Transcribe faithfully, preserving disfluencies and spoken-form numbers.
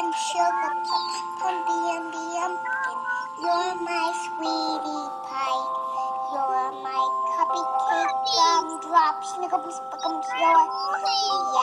and sugar plum, pumpy umby umpkin. You're my sweetie pie. You're my cupcake gumdrop, snickums, buckums. You're